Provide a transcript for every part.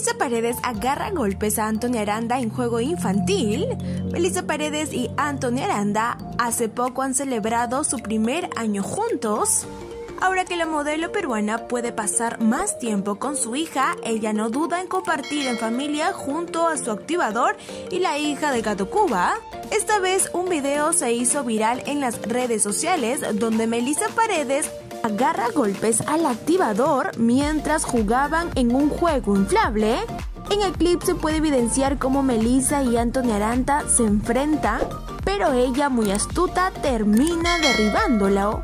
Melissa Paredes agarra golpes a Anthony Aranda en juego infantil. Melissa Paredes y Anthony Aranda hace poco han celebrado su primer año juntos. Ahora que la modelo peruana puede pasar más tiempo con su hija, ella no duda en compartir en familia junto a su activador y la hija de Gato Cuba. Esta vez un video se hizo viral en las redes sociales donde Melissa Paredes agarra golpes al activador mientras jugaban en un juego inflable. En el clip se puede evidenciar cómo Melissa y Anthony Aranda se enfrentan, pero ella, muy astuta, termina derribándolo.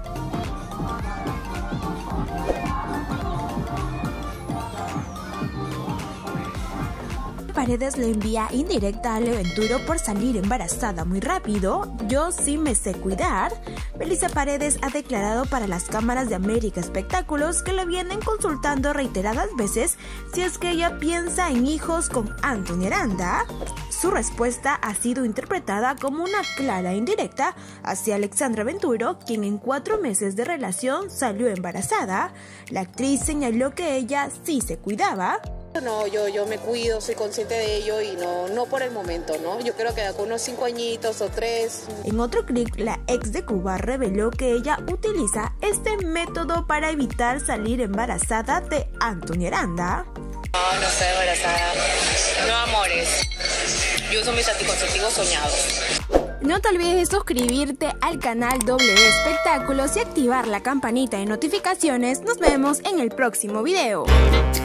Paredes le envía indirecta a Leo Venturo por salir embarazada muy rápido. Yo sí me sé cuidar. Melissa Paredes ha declarado para las cámaras de América Espectáculos que le vienen consultando reiteradas veces si es que ella piensa en hijos con Anthony Aranda. Su respuesta ha sido interpretada como una clara indirecta hacia Alexandra Venturo, quien en 4 meses de relación salió embarazada. La actriz señaló que ella sí se cuidaba. No, yo me cuido, soy consciente de ello y no por el momento, ¿no? Yo creo que con unos 5 añitos o 3. En otro clip, la ex de Cuba reveló que ella utiliza este método para evitar salir embarazada de Anthony Aranda. No estoy embarazada. No, amores. Yo uso mis anticonceptivos soñados. No te olvides de suscribirte al canal W Espectáculos y activar la campanita de notificaciones. Nos vemos en el próximo video.